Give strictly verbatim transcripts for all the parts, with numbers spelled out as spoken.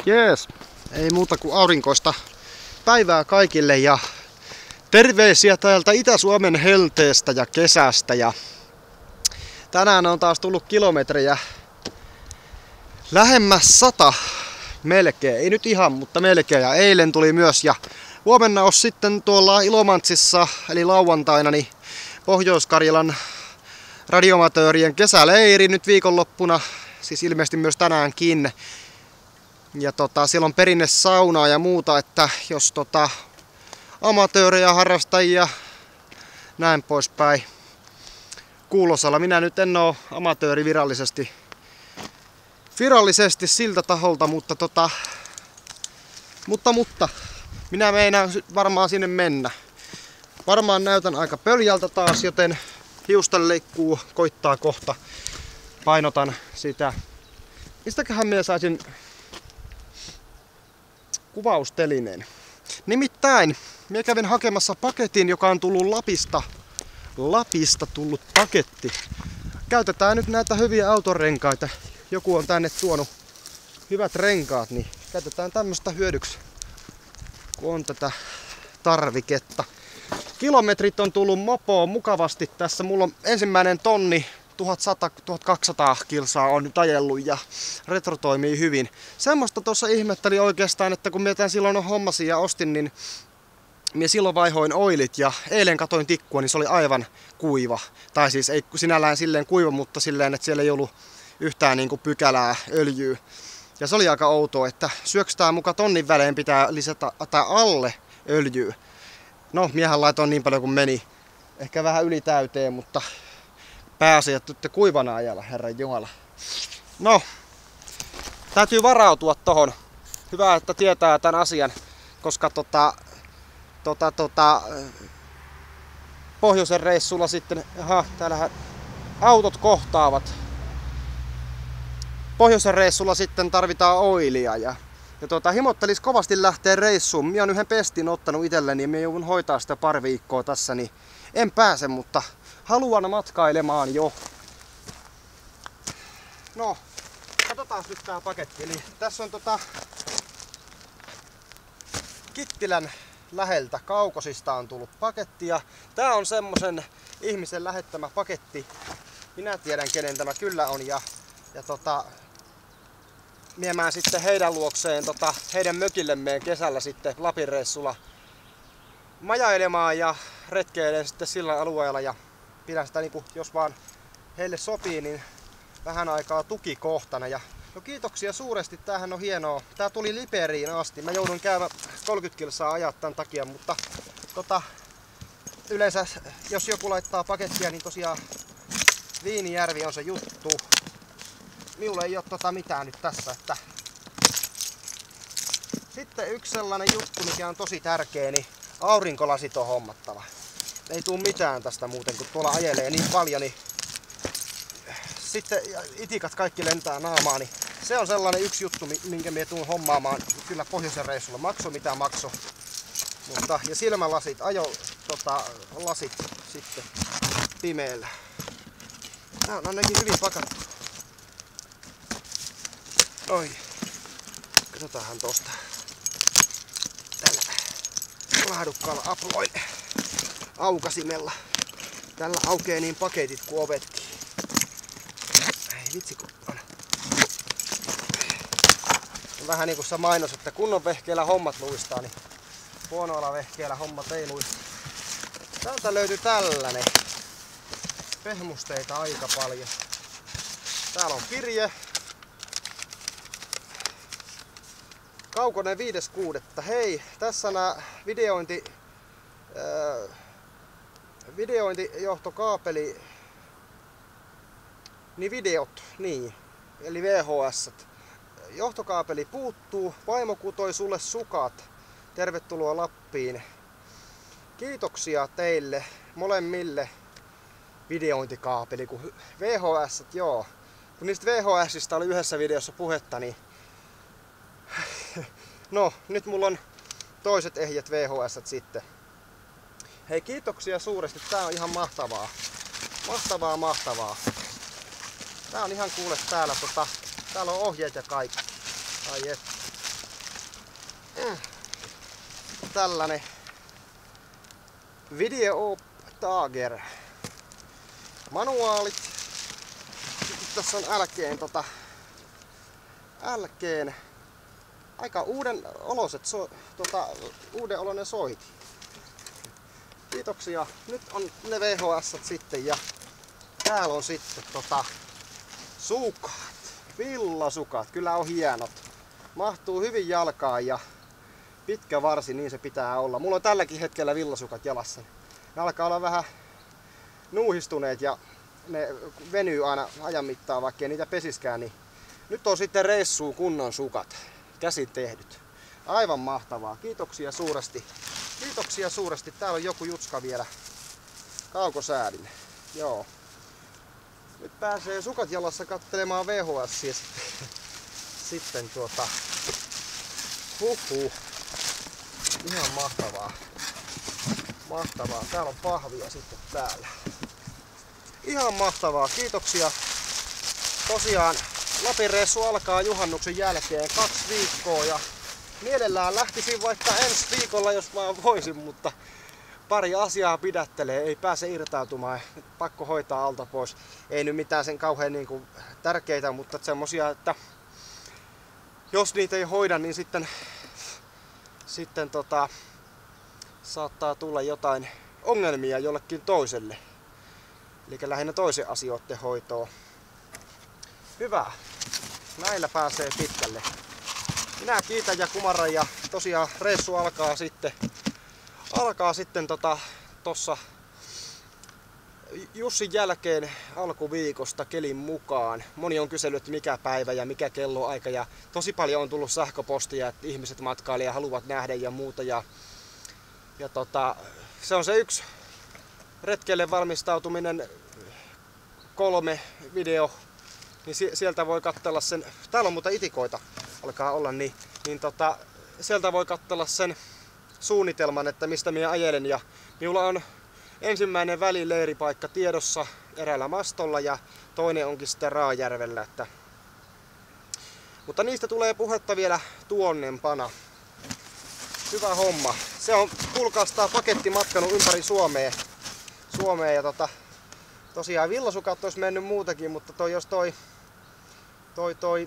Jees, ei muuta kuin aurinkoista päivää kaikille ja terveisiä täältä Itä-Suomen helteestä ja kesästä. Ja tänään on taas tullut kilometrejä lähemmäs sata melkein, ei nyt ihan, mutta melkein. Ja eilen tuli myös ja huomenna on sitten tuolla Ilomantsissa eli lauantaina niin Pohjois-Karjalan radioamatöörien kesäleiri nyt viikonloppuna, siis ilmeisesti myös tänäänkin. Ja tota, siellä on perinne saunaa ja muuta, että jos tota, amatöörejä, harrastajia, näin poispäin. Kuulosalla minä nyt en oo amatööri virallisesti, virallisesti siltä taholta, mutta tota, mutta, mutta minä meinaan varmaan sinne mennä. Varmaan näytän aika pöljältä taas, joten hiusten leikkuu koittaa kohta. Painotan sitä. Mistäköhän minä saisin kuvaustelineen? Nimittäin minä kävin hakemassa paketin, joka on tullut Lapista. Lapista tullut paketti. Käytetään nyt näitä hyviä autorenkaita. Joku on tänne tuonut hyvät renkaat, niin käytetään tämmöstä hyödyksi, kun on tätä tarviketta. Kilometrit on tullut mopoon mukavasti tässä. Mulla on ensimmäinen tonni, tuhatsata tuhatkaksisataa kilsaa on nyt ajellut ja retro toimii hyvin. Semmoista tuossa ihmettelin oikeastaan, että kun minä silloin hommasin ja ostin, niin minä silloin vaihoin oilit ja eilen katoin tikkua, niin se oli aivan kuiva. Tai siis ei sinällään silleen kuiva, mutta silleen, että siellä ei ollut yhtään niin kuin pykälää öljyä. Ja se oli aika outoa, että syökstää muka tonnin välein pitää lisätä tai alle öljyä. No, miehän laitoin niin paljon kuin meni. Ehkä vähän yli täyteen, mutta pääsi, että nyt kuivana ajalla, herran jumala. No, täytyy varautua tohon. Hyvä, että tietää tämän asian, koska tota, tota, tota, pohjoisen reissulla sitten, aha, täällähän autot kohtaavat. Pohjoisen reissulla sitten tarvitaan oilia ja, ja tota, himottelis kovasti lähteä reissuun. Minä olen yhden pestin ottanut itselleni ja minä joudun hoitaa sitä pari viikkoa tässä, niin en pääse, mutta haluan matkailemaan jo. No, katsotaan nyt tää paketti. Eli tässä on tota Kittilän läheltä Kaukosista on tullut paketti ja tää on semmosen ihmisen lähettämä paketti. Minä tiedän kenen tämä kyllä on ja, ja tota miemään sitten heidän luokseen, tota, heidän mökille meen kesällä sitten Lapin reissulla majailemaan ja retkeilen sitten sillä alueella ja pidän sitä niinku, jos vaan heille sopii, niin vähän aikaa tukikohtana. Ja no kiitoksia suuresti, tämähän on hienoa. Tää tuli Liperiin asti. Mä joudun käymään kolmekymmentä kilsaa ajaa tämän takia, mutta tota, yleensä jos joku laittaa pakettia, niin tosiaan Viinijärvi on se juttu. Minulla ei ole tota mitään nyt tässä. Että sitten yksi sellainen juttu, mikä on tosi tärkeä, niin aurinkolasit on hommattava. Ei tuu mitään tästä muuten, kun tuolla ajelee niin paljon, niin sitten itikat kaikki lentää naamaan, niin se on sellainen yksi juttu, minkä minä tuun hommaamaan kyllä pohjoisen reissulla. Makso mitä makso. Mutta, ja silmälasit, ajo tota, lasit sitten pimeällä. Tää on ainakin hyvin pakattu. Oi. Katsotaanhan tosta. Tällä laadukkaalla aploin aukasimella. Tällä aukee niin paketit kuin ovetkin. Ei vitsi kun on. Vähän niin kuin sä mainos, että kunnon vehkeellä hommat luistaa, niin huonoilla vehkeellä hommat ei luista. Täältä löytyy tällainen. Pehmusteita aika paljon. Täällä on kirje. Kaukonen viides kuudetta. Hei, tässä nää videointi, äh, videointijohtokaapeli, niin videot, niin, eli V H S. Johtokaapeli puuttuu, vaimo kutoi sulle sukat. Tervetuloa Lappiin. Kiitoksia teille molemmille videointikaapeli, kun V H S, joo. Kun niistä V H Sistä oli yhdessä videossa puhetta, niin no, nyt mulla on toiset ehjät V H S sitten. Hei, kiitoksia suuresti. Tää on ihan mahtavaa. Mahtavaa, mahtavaa. Tää on ihan kuule täällä, tota, täällä on ohjeet ja kaikki. Ai et. Mm. Tällainen Video Tager manuaalit. Sitten tässä on älkeen tota älkeen aika uuden oloset so, tota, uuden oloinen soiti. Kiitoksia. Nyt on ne V H S sitten ja täällä on sitten tota sukat. Villasukat. Kyllä on hienot. Mahtuu hyvin jalkaan ja pitkä varsi, niin se pitää olla. Mulla on tälläkin hetkellä villasukat jalassa. Ne alkaa olla vähän nuuhistuneet ja ne venyy aina ajan mittaan, vaikka ei niitä pesiskään. Niin nyt on sitten reissuun kunnon sukat. Käsin tehdyt. Aivan mahtavaa. Kiitoksia suuresti. Kiitoksia suuresti. Täällä on joku jutska vielä kaukosäädin. Joo. Nyt pääsee sukat jalassa katselemaan V H S ja sitten, sitten tuota... Huhhuh. Ihan mahtavaa. Mahtavaa. Täällä on pahvia sitten täällä. Ihan mahtavaa. Kiitoksia. Tosiaan Lapin reissu alkaa juhannuksen jälkeen kaksi viikkoa ja mielellään lähtisin vaikka ensi viikolla, jos vaan voisin, mutta pari asiaa pidättelee, ei pääse irtautumaan, pakko hoitaa alta pois. Ei nyt mitään sen kauhean niin kuin tärkeitä, mutta semmosia, että jos niitä ei hoida, niin sitten, sitten tota, saattaa tulla jotain ongelmia jollekin toiselle. Eli lähinnä toisen asioiden hoitoon. Hyvä. Näillä pääsee pitkälle. Minä kiitän ja kumarran ja tosiaan reissu alkaa sitten alkaa sitten tota tossa Jussin jälkeen alkuviikosta kelin mukaan. Moni on kysellyt, että mikä päivä ja mikä kelloaika ja tosi paljon on tullut sähköpostia, että ihmiset matkailee ja haluavat nähdä ja muuta ja, ja tota, se on se yksi retkelle valmistautuminen kolme video. Niin sieltä voi katsella sen, täällä on muuten itikoita, alkaa olla, niin, niin tota, sieltä voi katsella sen suunnitelman, että mistä minä ajelen. Ja minulla on ensimmäinen välileiripaikka tiedossa eräällä mastolla ja toinen onkin sitten Raajärvellä. Että... Mutta niistä tulee puhetta vielä tuonnempana. Hyvä homma. Se on, kuulkaas, tää paketti matkanut ympäri Suomea. Suomea ja tota, tosiaan villasukat olisi mennyt muutakin, mutta toi, jos toi, toi, toi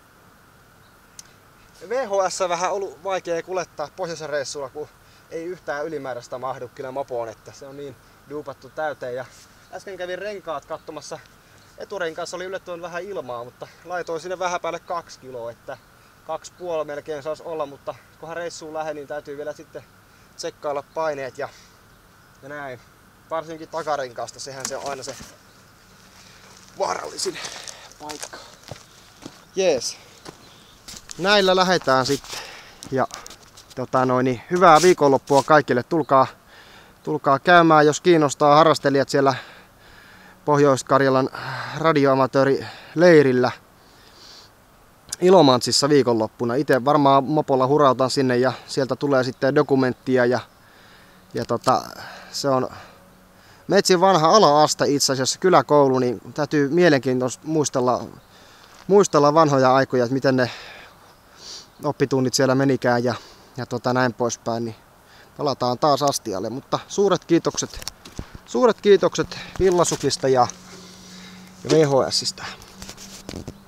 V H S vähän ollut vaikea kuljettaa pohjoisen reissulla, kun ei yhtään ylimääräistä mahdu kyllä mopoon, että se on niin duupattu täyteen. Ja äsken kävin renkaat katsomassa, eturenkaassa oli yllättävän vähän ilmaa, mutta laitoin sinne vähän päälle kaksi kiloa, että kaksi puoli melkein saisi olla, mutta kunhan reissuun lähden, niin täytyy vielä sitten tsekkailla paineet ja, ja näin. Varsinkin takarenkaasta, sehän se on aina se vaarallisin paikka. Jees. Näillä lähdetään sitten. Ja tota noin, niin hyvää viikonloppua kaikille. Tulkaa, tulkaa käymään, jos kiinnostaa harrastelijat siellä Pohjois-Karjalan radioamatöörileirillä Ilomantsissa viikonloppuna. Itse varmaan mopolla hurautan sinne ja sieltä tulee sitten dokumenttia ja, ja tota, se on Metsin vanha ala-aste itse asiassa, kyläkoulu, niin täytyy mielenkiintoista muistella, muistella vanhoja aikoja, että miten ne oppitunnit siellä menikään ja, ja tota näin poispäin, niin palataan taas astialle. Mutta suuret kiitokset, suuret kiitokset villasukista ja V H S:istä.